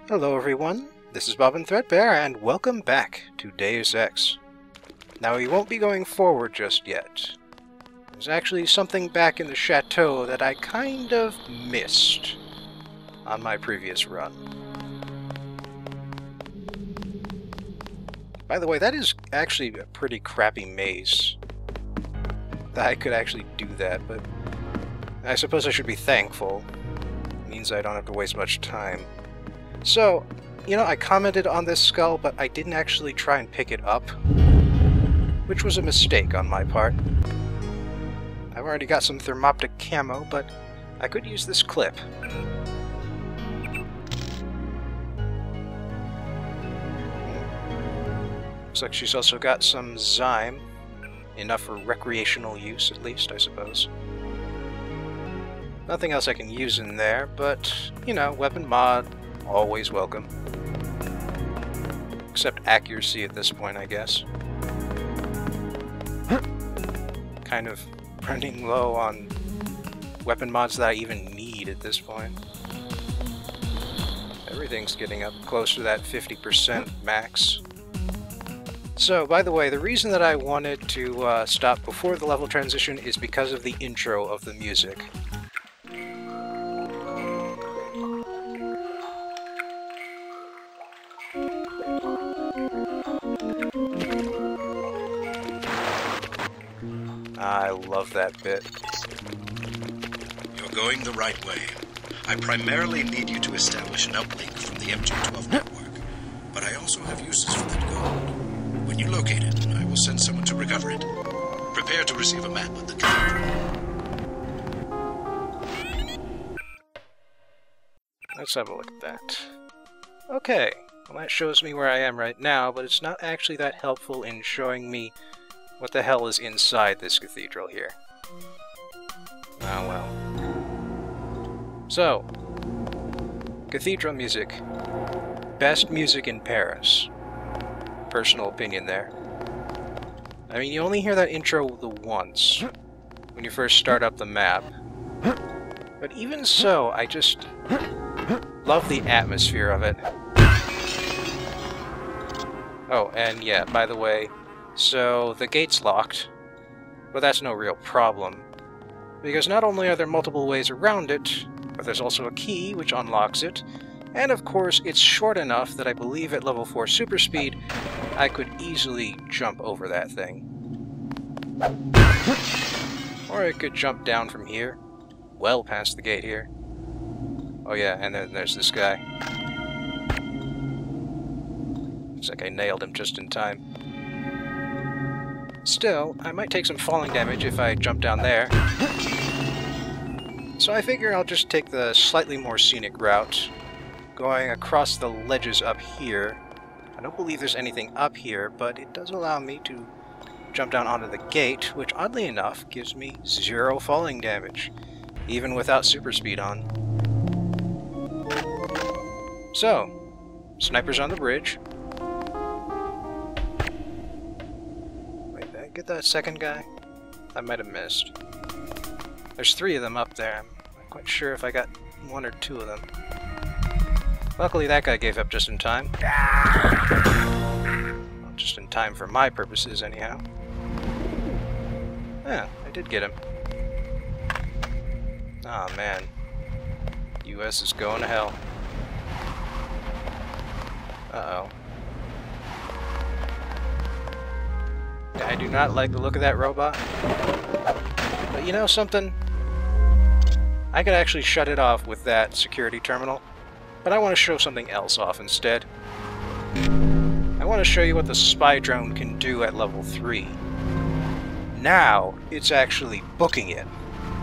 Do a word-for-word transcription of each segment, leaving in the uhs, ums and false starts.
Hello everyone, this is Bob and Threadbare, and welcome back to Deus Ex. Now we won't be going forward just yet. There's actually something back in the chateau that I kind of missed on my previous run. By the way, that is actually a pretty crappy maze. That I could actually do that, but I suppose I should be thankful. It means I don't have to waste much time. So, you know, I commented on this skull, but I didn't actually try and pick it up, which was a mistake on my part. I've already got some thermoptic camo, but I could use this clip. Looks like she's also got some Zyme, enough for recreational use at least, I suppose. Nothing else I can use in there, but, you know, weapon mod, always welcome. Except accuracy at this point, I guess. Kind of running low on weapon mods that I even need at this point. Everything's getting up close to that fifty percent max. So, by the way, the reason that I wanted to uh, stop before the level transition is because of the intro of the music. I love that bit. You're going the right way. I primarily need you to establish an uplink from the M G twelve network, but I also have uses for that gold. When you locate it, I will send someone to recover it. Prepare to receive a map of the Cathedral. Let's have a look at that. Okay, well that shows me where I am right now, but it's not actually that helpful in showing me what the hell is inside this cathedral here. Oh well. So, cathedral music. Best music in Paris. Personal opinion there. I mean, you only hear that intro the once, when you first start up the map. But even so, I just love the atmosphere of it. Oh, and yeah, by the way, so the gate's locked, but that's no real problem, because not only are there multiple ways around it, but there's also a key which unlocks it, and of course it's short enough that I believe at level four super speed I could easily jump over that thing. Or I could jump down from here, well past the gate here. Oh yeah, and then there's this guy. Looks like I nailed him just in time. Still, I might take some falling damage if I jump down there. So I figure I'll just take the slightly more scenic route, going across the ledges up here. I don't believe there's anything up here, but it does allow me to jump down onto the gate, which oddly enough gives me zero falling damage, even without super speed on. So, snipers on the bridge. Get that second guy? I might have missed. There's three of them up there. I'm not quite sure if I got one or two of them. Luckily that guy gave up just in time. Well, just in time for my purposes, anyhow. Yeah, I did get him. Aw, oh, man. U S is going to hell. Uh-oh. I do not like the look of that robot. But you know something? I could actually shut it off with that security terminal, but I want to show something else off instead. I want to show you what the spy drone can do at level three. Now, it's actually booking it.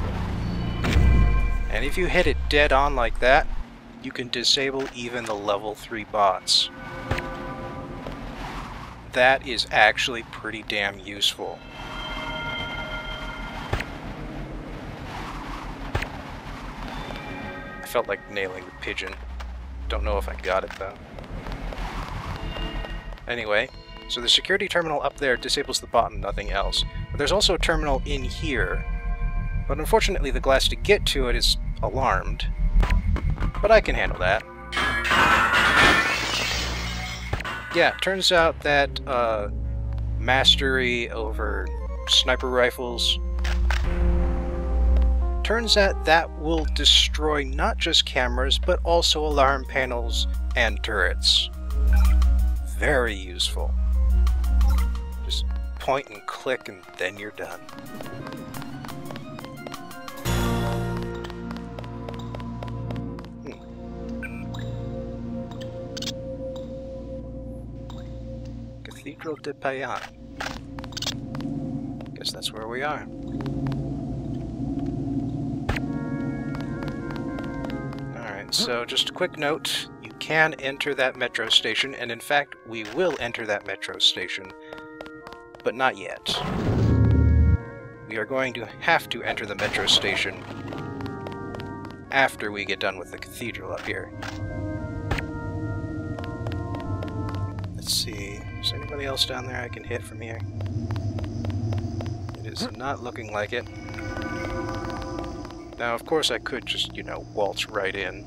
And if you hit it dead on like that, you can disable even the level three bots. That is actually pretty damn useful. I felt like nailing the pigeon. Don't know if I got it though. Anyway, so the security terminal up there disables the bot and nothing else. But there's also a terminal in here. But unfortunately the glass to get to it is alarmed. But I can handle that. yeah, turns out that uh, mastery over sniper rifles, turns out that will destroy not just cameras, but also alarm panels and turrets. Very useful. Just point and click and then you're done. Hmm. Cathedral de Payan. Guess that's where we are. Alright, so just a quick note. You can enter that metro station, and in fact, we will enter that metro station, but not yet. We are going to have to enter the metro station after we get done with the cathedral up here. Let's see, is there anybody else down there I can hit from here? It is not looking like it. Now, of course, I could just, you know, waltz right in.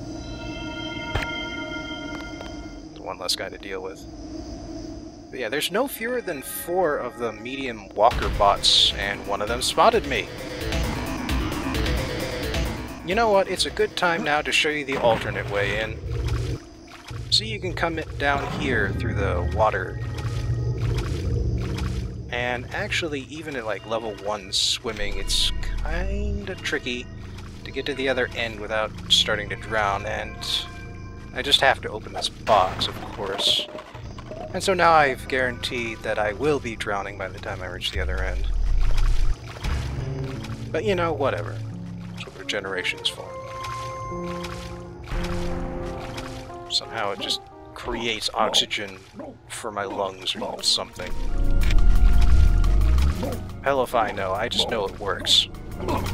One less guy to deal with. But yeah, there's no fewer than four of the medium walker bots, and one of them spotted me. You know what? It's a good time now to show you the alternate way in. See, you can come down here through the water. And actually, even at like level one swimming, it's kinda tricky to get to the other end without starting to drown, and I just have to open this box, of course. And so now I've guaranteed that I will be drowning by the time I reach the other end. But you know, whatever. That's what regeneration's for. Somehow it just creates oxygen for my lungs or something. Hell if I know, I just know it works. M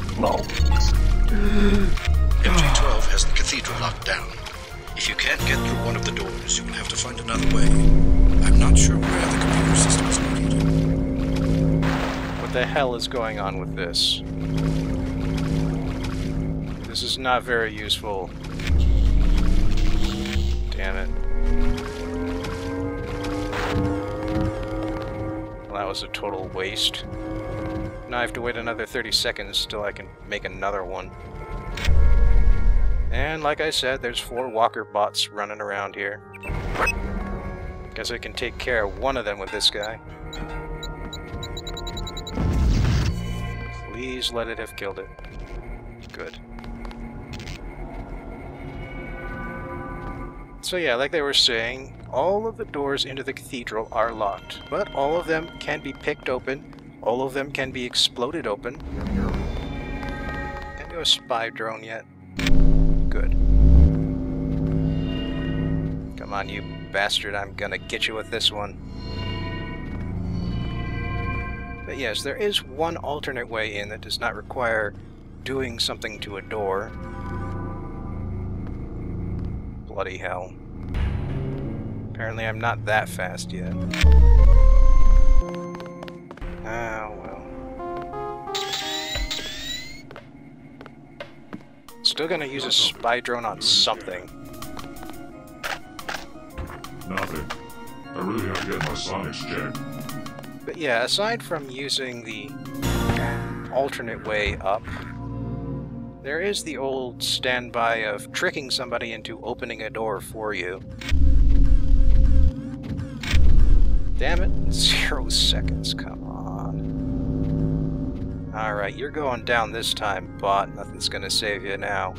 J twelve has the cathedral locked down. If you can't get through one of the doors, you will have to find another way. I'm not sure where the computer system is located. What the hell is going on with this? This is not very useful. Damn it. Well, that was a total waste. Now I have to wait another thirty seconds till I can make another one. And like I said, there's four walker bots running around here. Guess I can take care of one of them with this guy. Please let it have killed it. Good. So yeah, like they were saying, all of the doors into the cathedral are locked, but all of them can be picked open, all of them can be exploded open. Can't do a spy drone yet. Good. Come on, you bastard, I'm gonna get you with this one. But yes, there is one alternate way in that does not require doing something to a door. Bloody hell. Apparently I'm not that fast yet. Ah, well. Still gonna use a spy drone on something. Nothing. I really have to get my sonics checked. But yeah, aside from using the alternate way up, there is the old standby of tricking somebody into opening a door for you. Damn it, zero seconds, come on. Alright, you're going down this time, bot. Nothing's gonna save you now.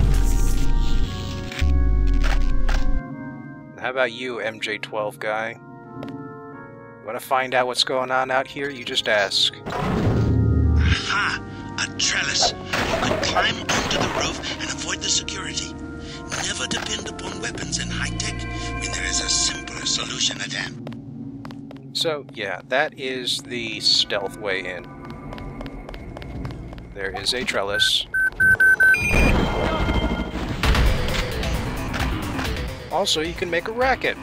How about you, M J twelve guy? Want to find out what's going on out here? You just ask. Aha! A trellis! You could climb onto the roof and avoid the security. Never depend upon weapons and high-tech when there is a simpler solution at hand. So, yeah, that is the stealth way in. There is a trellis. Also, you can make a racket.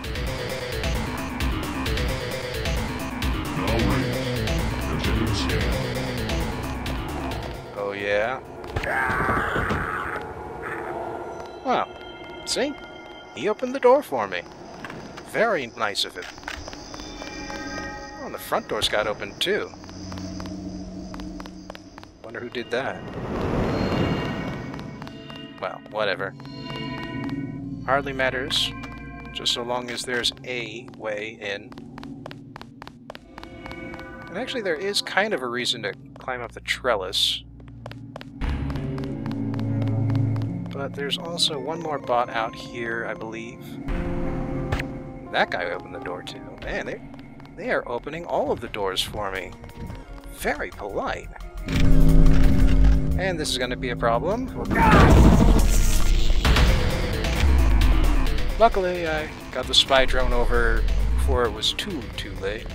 No rings. Continue to scan. Oh, yeah? Well, see? He opened the door for me. Very nice of him. Oh, and the front doors got opened too. Wonder who did that. Well, whatever. Hardly matters, just so long as there's a way in. And actually there is kind of a reason to climb up the trellis. But there's also one more bot out here, I believe. That guy opened the door too. Man, they, they are opening all of the doors for me. Very polite. And this is going to be a problem. Luckily, I got the spy drone over before it was too, too late.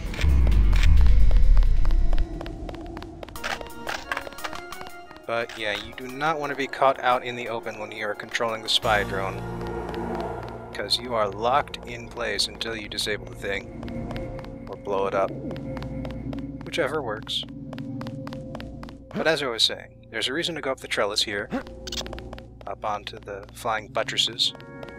But yeah, you do not want to be caught out in the open when you are controlling the spy drone, because you are locked in place until you disable the thing, or blow it up. Whichever works. But as I was saying, there's a reason to go up the trellis here, up onto the flying buttresses.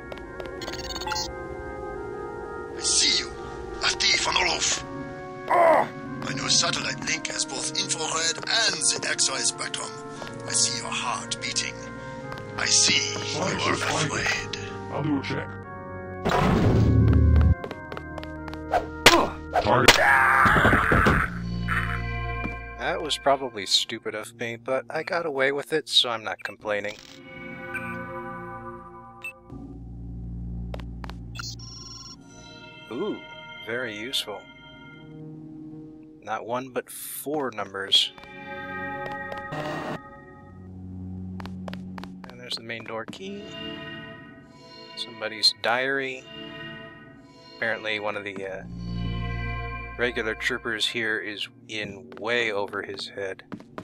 I see you, a thief on the roof. Oh! My new satellite link has both infrared and the X-ray spectrum. I see your heart beating. I see you are afraid. I'll do a check. Target. That was probably stupid of me, but I got away with it, so I'm not complaining. Ooh, very useful. Not one, but four numbers. And there's the main door key. Somebody's diary. Apparently one of the uh, regular troopers here is in way over his head.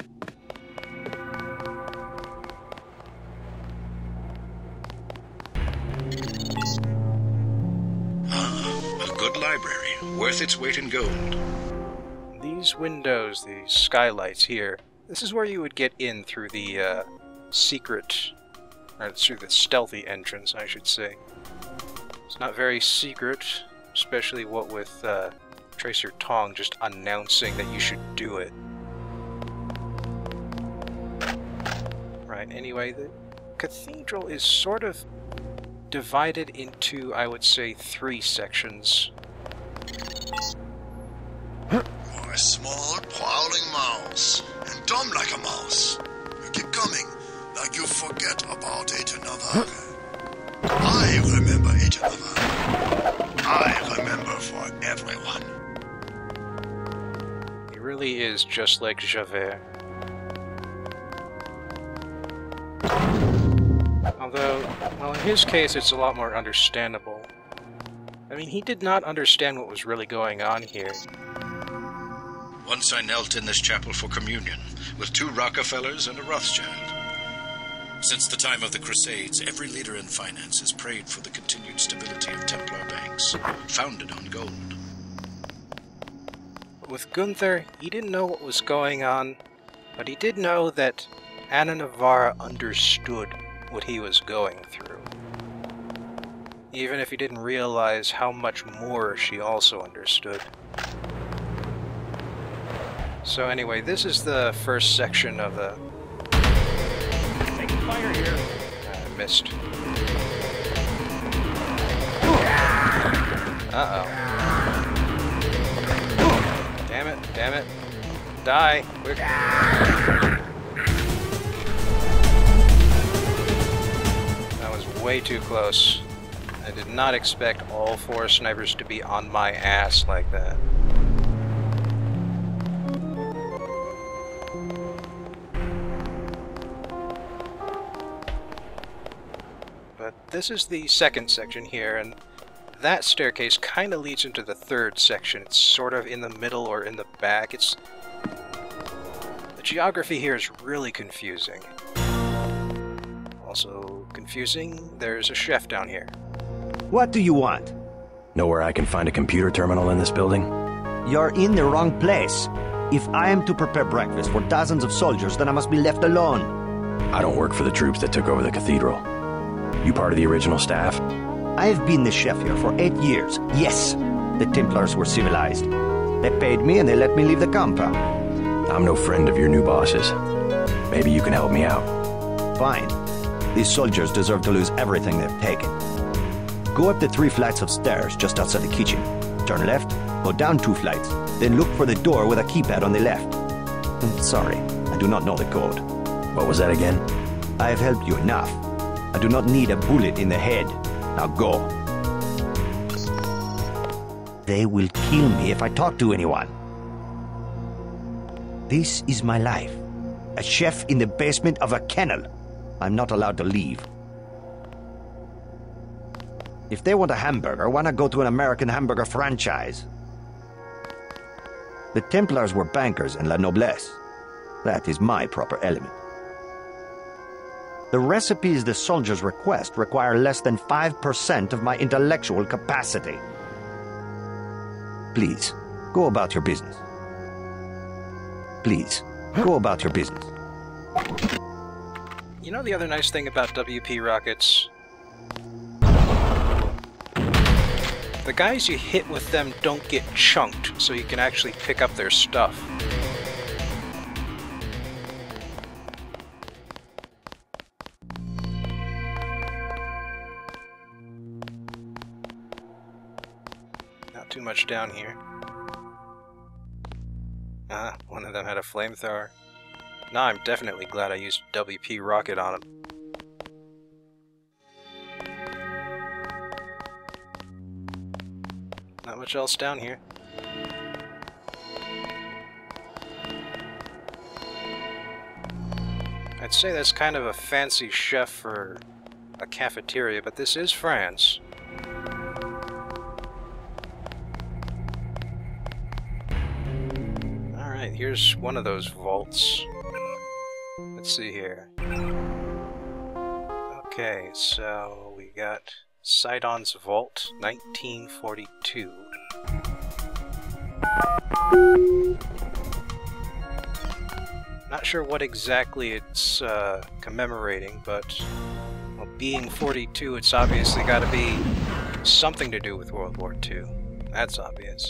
Ah, a good library, worth its weight in gold. These windows, these skylights here, this is where you would get in through the uh, secret, or through the stealthy entrance, I should say. It's not very secret, especially what with uh, Tracer Tong just announcing that you should do it. Right, anyway, the cathedral is sort of divided into, I would say, three sections. A small, prowling mouse, and dumb like a mouse. You keep coming, like you forget about Eight Another. I remember Eight Another. I remember for everyone. He really is just like Javert. Although, well, in his case, it's a lot more understandable. I mean, he did not understand what was really going on here. Once I knelt in this chapel for communion, with two Rockefellers and a Rothschild. Since the time of the Crusades, every leader in finance has prayed for the continued stability of Templar banks, founded on gold. With Gunther, he didn't know what was going on, but he did know that Anna Navarra understood what he was going through. Even if he didn't realize how much more she also understood. So anyway, this is the first section of the... Taking fire here. I missed. Uh-oh. Damn it, damn it. Die, quick. That was way too close. I did not expect all four snipers to be on my ass like that. But this is the second section here, and that staircase kind of leads into the third section. It's sort of in the middle or in the back. It's... The geography here is really confusing. Also confusing, there's a chef down here. What do you want? Know where I can find a computer terminal in this building? You're in the wrong place. If I am to prepare breakfast for dozens of soldiers, then I must be left alone. I don't work for the troops that took over the cathedral. You part of the original staff? I have been the chef here for eight years. Yes, the Templars were civilized. They paid me and they let me leave the compound. I'm no friend of your new bosses. Maybe you can help me out. Fine. These soldiers deserve to lose everything they've taken. Go up the three flights of stairs just outside the kitchen. Turn left, go down two flights, then look for the door with a keypad on the left. I'm sorry, I do not know the code. What was that again? I have helped you enough. I do not need a bullet in the head. Now go. They will kill me if I talk to anyone. This is my life. A chef in the basement of a kennel. I'm not allowed to leave. If they want a hamburger, why not go to an American hamburger franchise? The Templars were bankers and la noblesse. That is my proper element. The recipes the soldiers request require less than five percent of my intellectual capacity. Please, go about your business. Please, go about your business. You know the other nice thing about W P rockets? The guys you hit with them don't get chunked, so you can actually pick up their stuff. Not too much down here. Ah, one of them had a flamethrower. Now I'm definitely glad I used W P rocket on him. Not much else down here. I'd say that's kind of a fancy chef for a cafeteria, but this is France. Alright, here's one of those vaults. Let's see here. Okay, so we got Sidon's Vault, nineteen forty-two. Not sure what exactly it's uh, commemorating, but well, being forty-two, it's obviously got to be something to do with World War Two. That's obvious.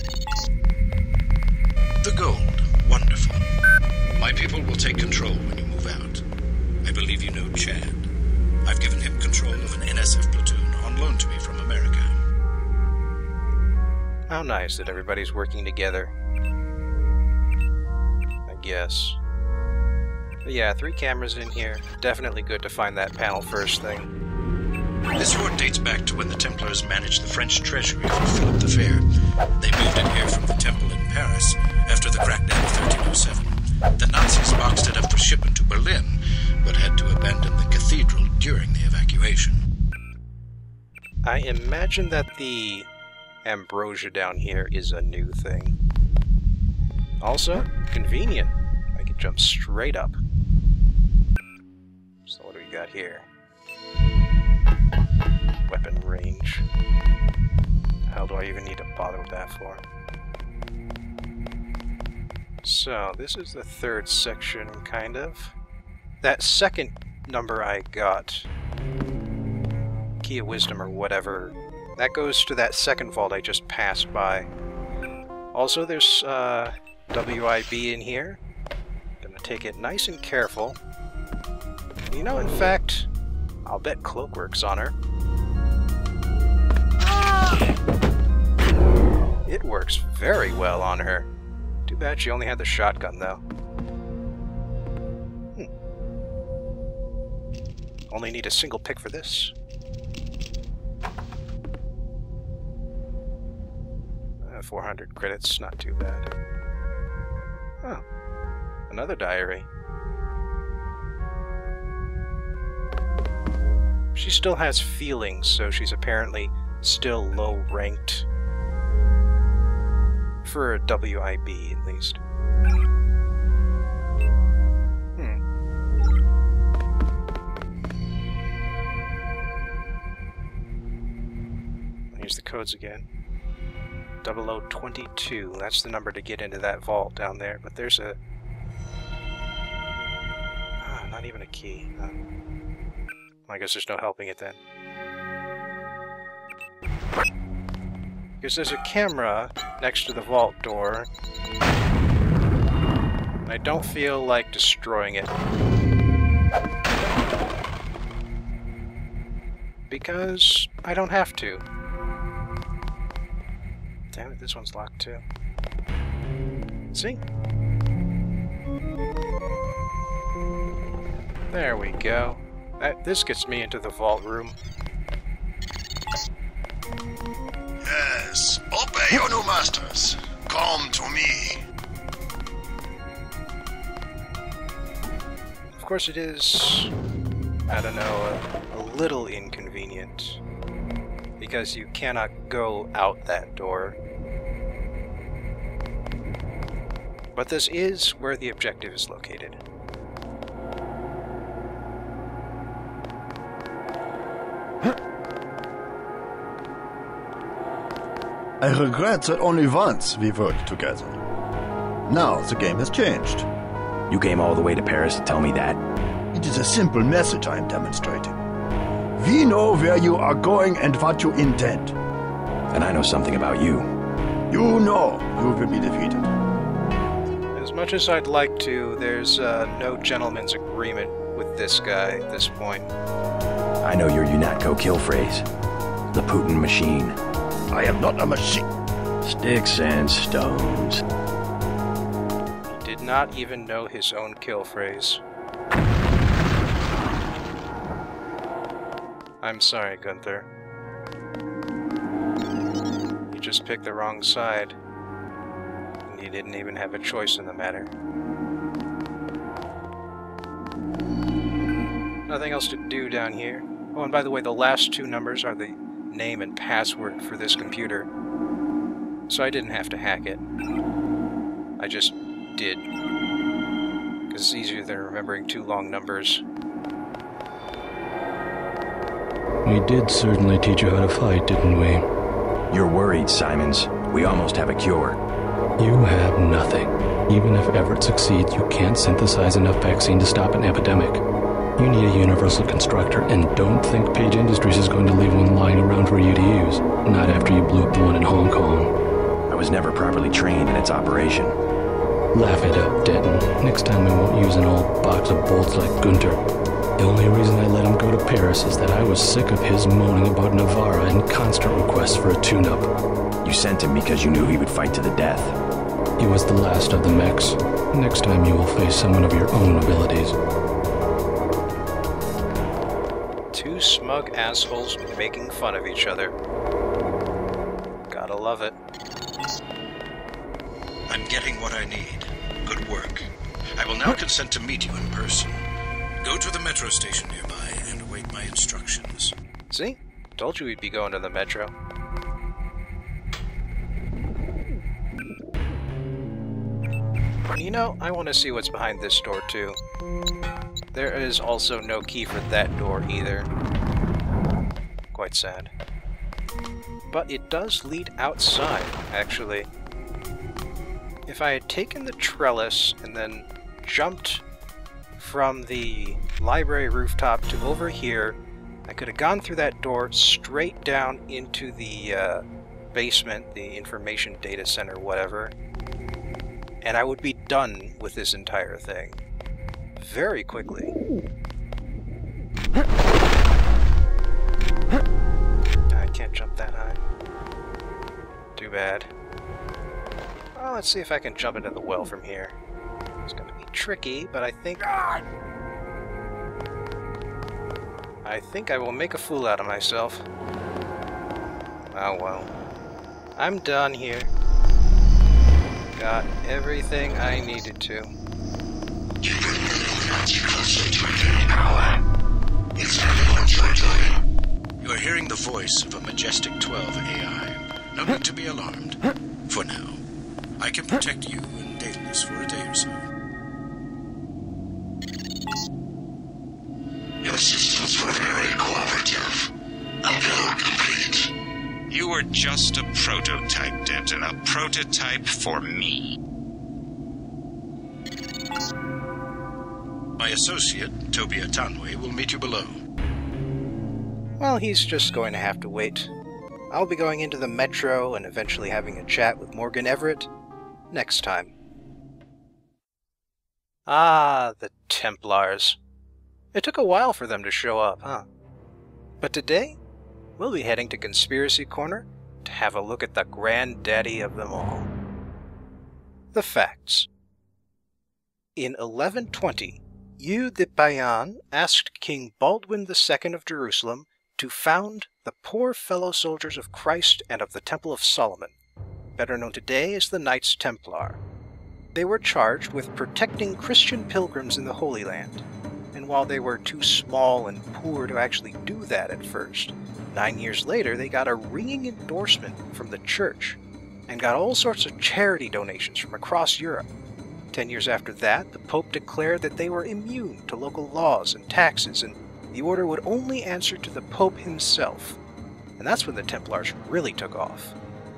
The gold. Wonderful. My people will take control when you move out. I believe you know Chad. I've given him control of an N S F platoon on loan to me from America. How nice that everybody's working together. I guess. But yeah, three cameras in here. Definitely good to find that panel first thing. This fort dates back to when the Templars managed the French treasury for Philip the Fair. They moved it here from the temple in Paris after the crackdown of thirteen oh seven. The Nazis boxed it up for shipment to Berlin, but had to abandon the cathedral during the evacuation. I imagine that the ambrosia down here is a new thing. Also, convenient. I can jump straight up. So what do we got here? Weapon range. The hell do I even need to bother with that for? So, this is the third section, kind of. That second number I got, Key of Wisdom or whatever, that goes to that second vault I just passed by. Also, there's uh, W I B in here. Gonna take it nice and careful. You know, in fact, I'll bet Cloakwork's on her. It works very well on her. Too bad she only had the shotgun, though. Hmm. Only need a single pick for this. Uh, four hundred credits, not too bad. Oh, another diary. She still has feelings, so she's apparently still low-ranked. For a W I B, at least. Hmm. Here's the codes again. double oh twenty-two. That's the number to get into that vault down there. But there's a... Ah, not even a key. Uh, I guess there's no helping it then. Because there's a camera next to the vault door, and I don't feel like destroying it. Because I don't have to. Damn it, this one's locked too. See? There we go. That, this gets me into the vault room. Yes, obey your new masters. Come to me. Of course it is, I don't know, a, a little inconvenient. Because you cannot go out that door. But this is where the objective is located. I regret that only once we worked together. Now the game has changed. You came all the way to Paris to tell me that? It is a simple message I am demonstrating. We know where you are going and what you intend. And I know something about you. You know you will be defeated. As much as I'd like to, there's uh, no gentleman's agreement with this guy at this point. I know your UNATCO kill phrase. The Putin machine. I am not a machine. Sticks and stones. He did not even know his own kill phrase. I'm sorry, Gunther. You just picked the wrong side. And you didn't even have a choice in the matter. Nothing else to do down here. Oh, and by the way, the last two numbers are the name and password for this computer. So I didn't have to hack it. I just did. Because it's easier than remembering two long numbers. We did certainly teach you how to fight, didn't we? You're worried, Simons. We almost have a cure. You have nothing. Even if Everett succeeds, you can't synthesize enough vaccine to stop an epidemic. You need a universal constructor, and don't think Page Industries is going to leave one lying around for you to use. Not after you blew up the one in Hong Kong. I was never properly trained in its operation. Laugh it up, Denton. Next time we won't use an old box of bolts like Gunter. The only reason I let him go to Paris is that I was sick of his moaning about Navarra and constant requests for a tune-up. You sent him because you knew he would fight to the death. He was the last of the mechs. Next time you will face someone of your own abilities. Two smug assholes making fun of each other. Gotta love it. I'm getting what I need. Good work. I will now consent to meet you in person. Go to the metro station nearby and await my instructions. See? Told you we'd be going to the metro. You know, I want to see what's behind this door too. There is also no key for that door either. Quite sad. But it does lead outside, actually. If I had taken the trellis and then jumped from the library rooftop to over here, I could have gone through that door straight down into the uh, basement, the information data center, whatever, and I would be done with this entire thing. Very quickly. I can't jump that high. Too bad. Well, let's see if I can jump into the well from here. It's gonna be tricky, but I think... I think I will make a fool out of myself. Oh well. I'm done here. Got everything I needed to. You are hearing the voice of a Majestic twelve A I. No need to be alarmed. For now. I can protect you and Daedalus for a day or so. Your systems were very cooperative. Upload complete. You were just a prototype, Denton. A prototype for me. My associate, Tobia Tanwe, will meet you below. Well, he's just going to have to wait. I'll be going into the metro and eventually having a chat with Morgan Everett next time. Ah, the Templars. It took a while for them to show up, huh? But today, we'll be heading to Conspiracy Corner to have a look at the granddaddy of them all. The facts. In eleven twenty, Hugh de Payens asked King Baldwin the Second of Jerusalem to found the Poor Fellow Soldiers of Christ and of the Temple of Solomon, better known today as the Knights Templar. They were charged with protecting Christian pilgrims in the Holy Land, and while they were too small and poor to actually do that at first, nine years later they got a ringing endorsement from the church, and got all sorts of charity donations from across Europe. Ten years after that, the Pope declared that they were immune to local laws and taxes, and the order would only answer to the Pope himself. And that's when the Templars really took off.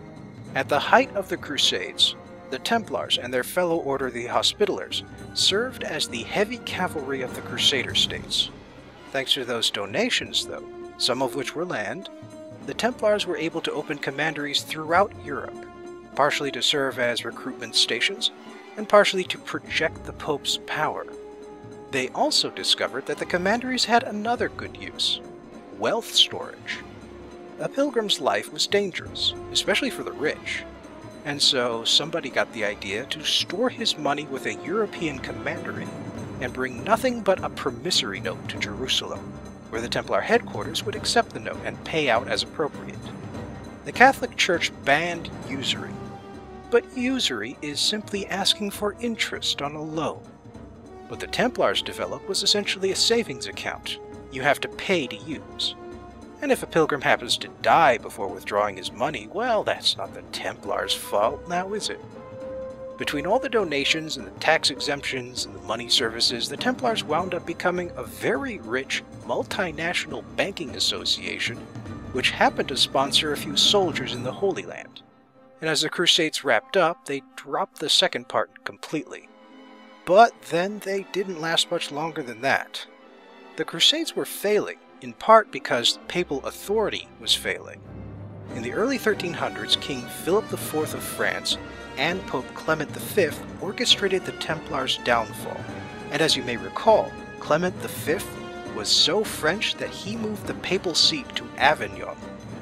At the height of the Crusades, the Templars and their fellow order, the Hospitallers, served as the heavy cavalry of the Crusader states. Thanks to those donations, though, some of which were land, the Templars were able to open commanderies throughout Europe, partially to serve as recruitment stations, and partially to project the Pope's power. They also discovered that the commanderies had another good use: wealth storage. A pilgrim's life was dangerous, especially for the rich, and so somebody got the idea to store his money with a European commandery and bring nothing but a promissory note to Jerusalem, where the Templar headquarters would accept the note and pay out as appropriate. The Catholic Church banned usury, but usury is simply asking for interest on a loan. What the Templars developed was essentially a savings account you have to pay to use. And if a pilgrim happens to die before withdrawing his money, well, that's not the Templars' fault, now is it? Between all the donations and the tax exemptions and the money services, the Templars wound up becoming a very rich, multinational banking association, which happened to sponsor a few soldiers in the Holy Land. And as the Crusades wrapped up, they dropped the second part completely. But then they didn't last much longer than that. The Crusades were failing, in part because papal authority was failing. In the early thirteen hundreds, King Philip the Fourth of France and Pope Clement the Fifth orchestrated the Templars' downfall. And as you may recall, Clement the Fifth was so French that he moved the papal seat to Avignon.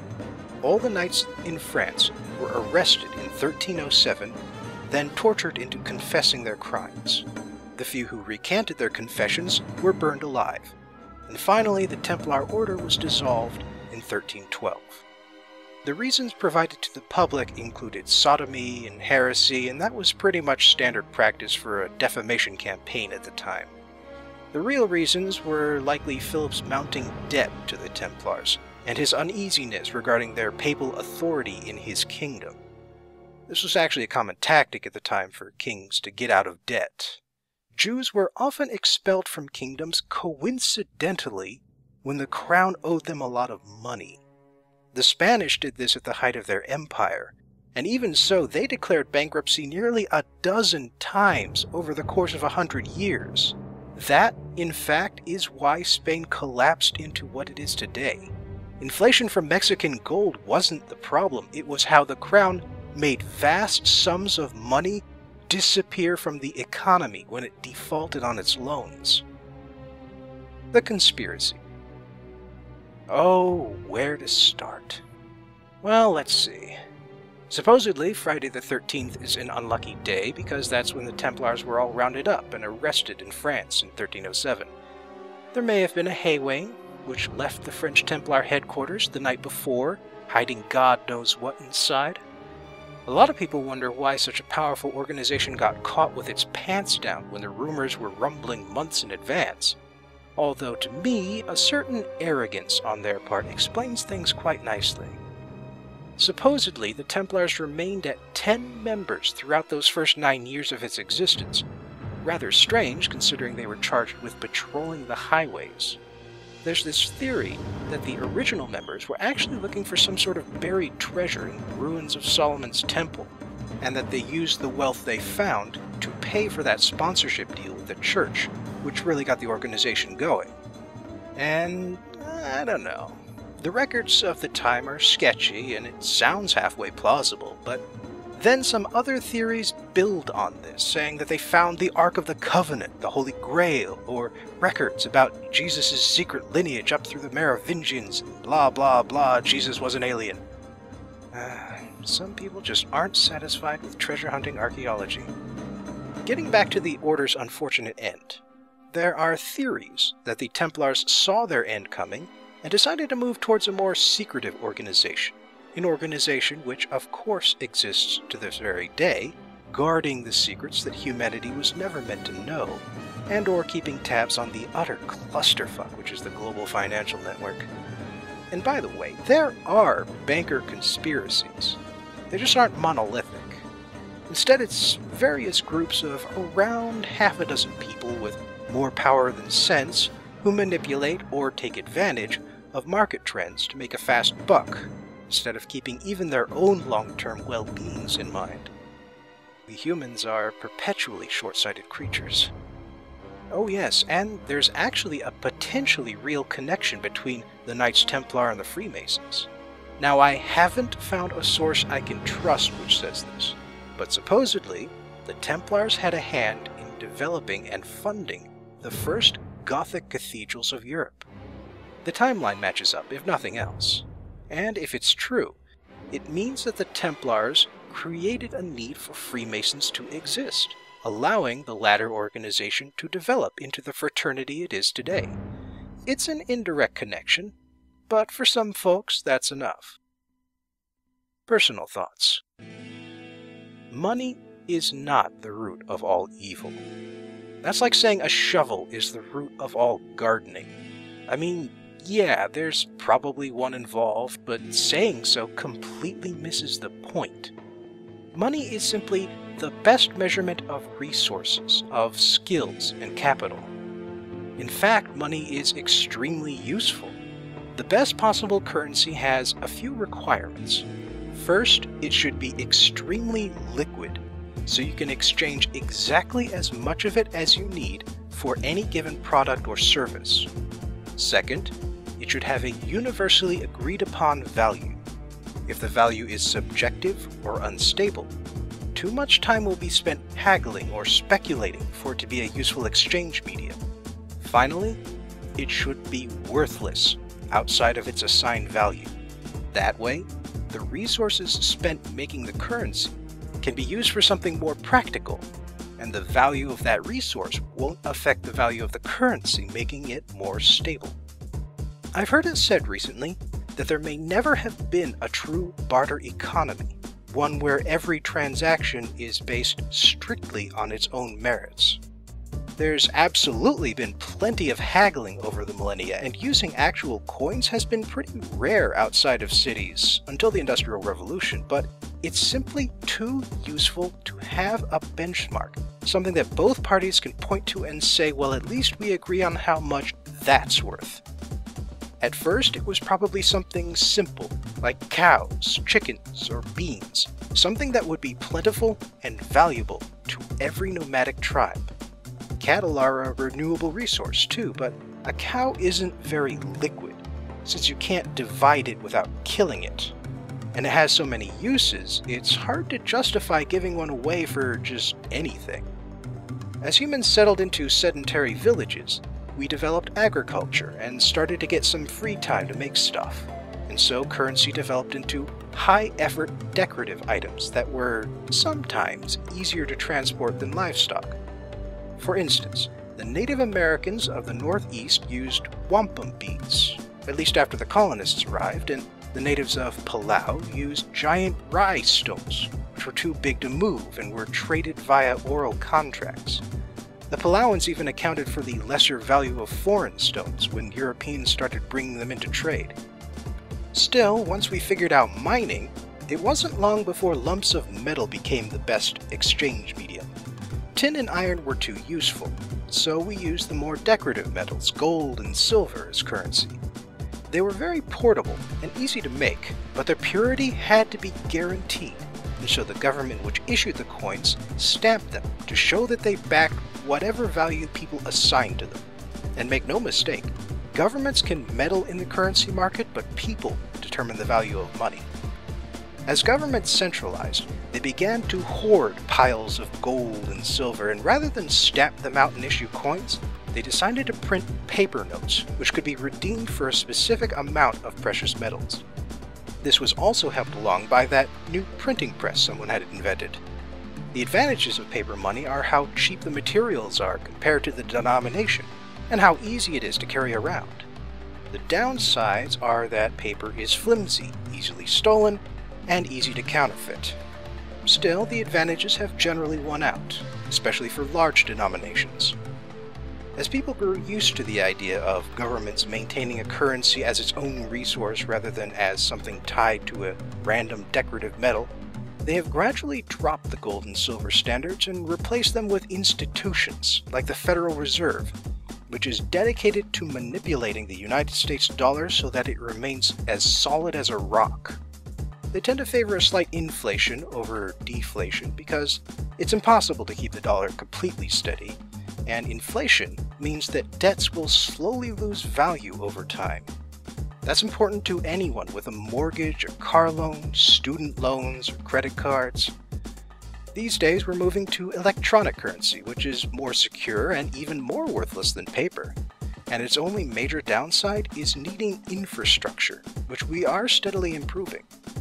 All the knights in France were arrested in thirteen oh seven, then tortured into confessing their crimes. The few who recanted their confessions were burned alive. And finally, the Templar Order was dissolved in thirteen twelve. The reasons provided to the public included sodomy and heresy, and that was pretty much standard practice for a defamation campaign at the time. The real reasons were likely Philip's mounting debt to the Templars, and his uneasiness regarding their papal authority in his kingdom. This was actually a common tactic at the time for kings to get out of debt. Jews were often expelled from kingdoms coincidentally when the crown owed them a lot of money. The Spanish did this at the height of their empire, and even so they declared bankruptcy nearly a dozen times over the course of a hundred years. That, in fact, is why Spain collapsed into what it is today. Inflation from Mexican gold wasn't the problem, it was how the crown made vast sums of money disappear from the economy when it defaulted on its loans. The conspiracy. Oh, where to start? Well, let's see. Supposedly, Friday the thirteenth is an unlucky day because that's when the Templars were all rounded up and arrested in France in thirteen oh seven. There may have been a haywaying, which left the French Templar headquarters the night before, hiding God knows what inside. A lot of people wonder why such a powerful organization got caught with its pants down when the rumors were rumbling months in advance. Although to me, a certain arrogance on their part explains things quite nicely. Supposedly, the Templars remained at ten members throughout those first nine years of its existence. Rather strange, considering they were charged with patrolling the highways. There's this theory that the original members were actually looking for some sort of buried treasure in the ruins of Solomon's temple, and that they used the wealth they found to pay for that sponsorship deal with the church, which really got the organization going. And I don't know. The records of the time are sketchy, and it sounds halfway plausible, but then some other theories build on this, saying that they found the Ark of the Covenant, the Holy Grail, or records about Jesus' secret lineage up through the Merovingians, and blah blah blah, Jesus was an alien. Uh, some people just aren't satisfied with treasure-hunting archaeology. Getting back to the Order's unfortunate end, there are theories that the Templars saw their end coming and decided to move towards a more secretive organization. An organization which, of course, exists to this very day, guarding the secrets that humanity was never meant to know, and or keeping tabs on the utter clusterfuck which is the global financial network. And by the way, there are banker conspiracies. They just aren't monolithic. Instead, it's various groups of around half a dozen people with more power than sense who manipulate or take advantage of market trends to make a fast buck, instead of keeping even their own long-term well-beings in mind. We humans are perpetually short-sighted creatures. Oh yes, and there's actually a potentially real connection between the Knights Templar and the Freemasons. Now, I haven't found a source I can trust which says this, but supposedly, the Templars had a hand in developing and funding the first Gothic cathedrals of Europe. The timeline matches up, if nothing else. And if it's true, it means that the Templars created a need for Freemasons to exist, allowing the latter organization to develop into the fraternity it is today. It's an indirect connection, but for some folks, that's enough. Personal thoughts. Money is not the root of all evil. That's like saying a shovel is the root of all gardening. I mean, yeah, there's probably one involved, but saying so completely misses the point. Money is simply the best measurement of resources, of skills, and capital. In fact, money is extremely useful. The best possible currency has a few requirements. First, it should be extremely liquid, so you can exchange exactly as much of it as you need for any given product or service. Second, it should have a universally agreed upon value. If the value is subjective or unstable, too much time will be spent haggling or speculating for it to be a useful exchange medium. Finally, it should be worthless outside of its assigned value. That way, the resources spent making the currency can be used for something more practical, and the value of that resource won't affect the value of the currency, making it more stable. I've heard it said recently that there may never have been a true barter economy, one where every transaction is based strictly on its own merits. There's absolutely been plenty of haggling over the millennia, and using actual coins has been pretty rare outside of cities until the Industrial Revolution, but it's simply too useful to have a benchmark, something that both parties can point to and say, well, at least we agree on how much that's worth. At first, it was probably something simple, like cows, chickens, or beans, something that would be plentiful and valuable to every nomadic tribe. Cattle are a renewable resource too, but a cow isn't very liquid, since you can't divide it without killing it. And it has so many uses, it's hard to justify giving one away for just anything. As humans settled into sedentary villages, we developed agriculture and started to get some free time to make stuff, and so currency developed into high-effort decorative items that were sometimes easier to transport than livestock. For instance, the Native Americans of the Northeast used wampum beads, at least after the colonists arrived, and the natives of Palau used giant rye stones, which were too big to move and were traded via oral contracts. The Palauans even accounted for the lesser value of foreign stones when Europeans started bringing them into trade. Still, once we figured out mining, it wasn't long before lumps of metal became the best exchange medium. Tin and iron were too useful, so we used the more decorative metals, gold and silver, as currency. They were very portable and easy to make, but their purity had to be guaranteed, and so the government which issued the coins stamped them to show that they backed whatever value people assigned to them. And make no mistake, Governments can meddle in the currency market, but people determine the value of money. As governments centralized, they began to hoard piles of gold and silver, and rather than stamp them out and issue coins, they decided to print paper notes, which could be redeemed for a specific amount of precious metals. This was also helped along by that new printing press someone had invented. The advantages of paper money are how cheap the materials are compared to the denomination, and how easy it is to carry around. The downsides are that paper is flimsy, easily stolen, and easy to counterfeit. Still, the advantages have generally won out, especially for large denominations. As people grew used to the idea of governments maintaining a currency as its own resource rather than as something tied to a random decorative metal, they have gradually dropped the gold and silver standards and replaced them with institutions like the Federal Reserve, which is dedicated to manipulating the United States dollar so that it remains as solid as a rock. They tend to favor a slight inflation over deflation because it's impossible to keep the dollar completely steady, and inflation means that debts will slowly lose value over time. That's important to anyone with a mortgage, a car loan, student loans, or credit cards. These days we're moving to electronic currency, which is more secure and even more worthless than paper, and its only major downside is needing infrastructure, which we are steadily improving.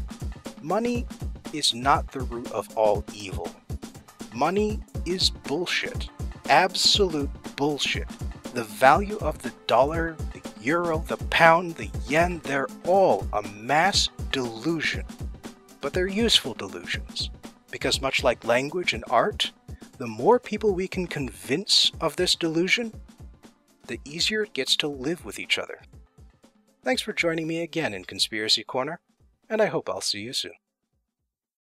Money is not the root of all evil. Money is bullshit. Absolute bullshit. The value of the dollar, the euro, the pound, the yen, they're all a mass delusion. But they're useful delusions, because much like language and art, the more people we can convince of this delusion, the easier it gets to live with each other. Thanks for joining me again in Conspiracy Corner, and I hope I'll see you soon.